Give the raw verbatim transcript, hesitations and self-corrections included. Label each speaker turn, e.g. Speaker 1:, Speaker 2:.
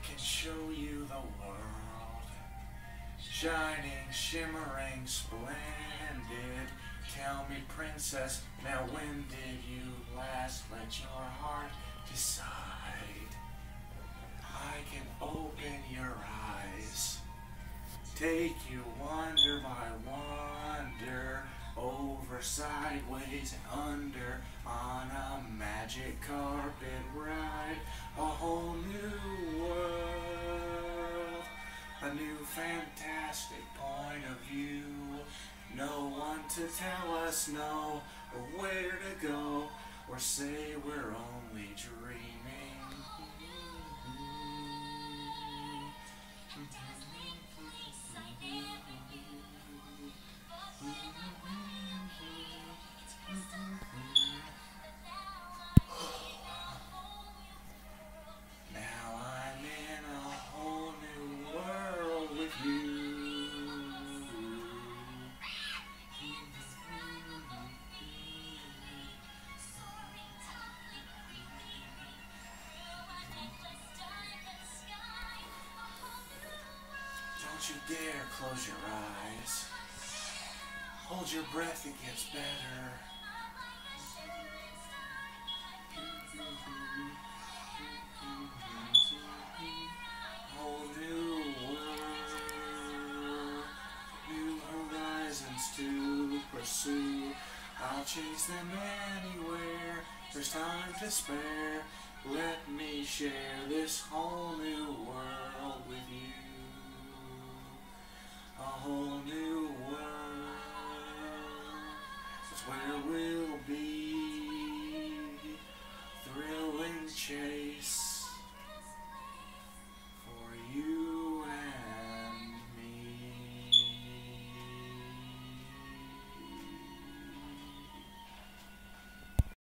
Speaker 1: can show you the world, shining, shimmering, splendid. Tell me, princess, now when did you last let your heart decide? I can open your eyes, take you wonder by wonder, over, sideways, and under, on a magic carpet ride, a whole new world, a new fantastic point of view. No one to tell us no, or where to go, or say we're only dreaming. Now I'm in a whole new world with you. Don't you dare close your eyes. Hold your breath, it gets better. Whole new world, new horizons to pursue. I'll chase them anywhere, there's time to spare. Let me share this whole new world with you. A whole new world, it's where we'll